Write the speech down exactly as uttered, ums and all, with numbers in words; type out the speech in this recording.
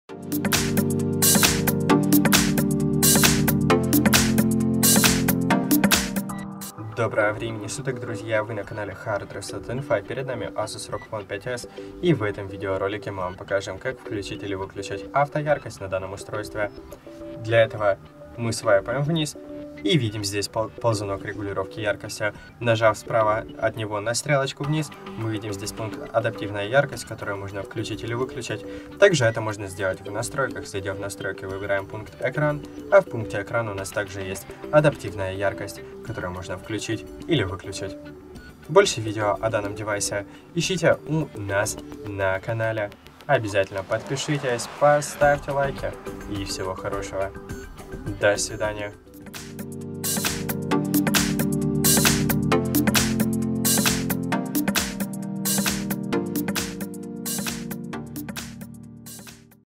Доброго времени суток, друзья! Вы на канале Hard Reset Info, перед нами Asus ROG Phone пять эс, и в этом видеоролике мы вам покажем, как включить или выключить автояркость на данном устройстве. Для этого мы свайпаем вниз и видим здесь пол ползунок регулировки яркости. Нажав справа от него на стрелочку вниз, мы видим здесь пункт адаптивная яркость, которую можно включить или выключить. Также это можно сделать в настройках. Зайдя в настройки, выбираем пункт экран, а в пункте экран у нас также есть адаптивная яркость, которую можно включить или выключить. Больше видео о данном девайсе ищите у нас на канале. Обязательно подпишитесь, поставьте лайки и всего хорошего. До свидания.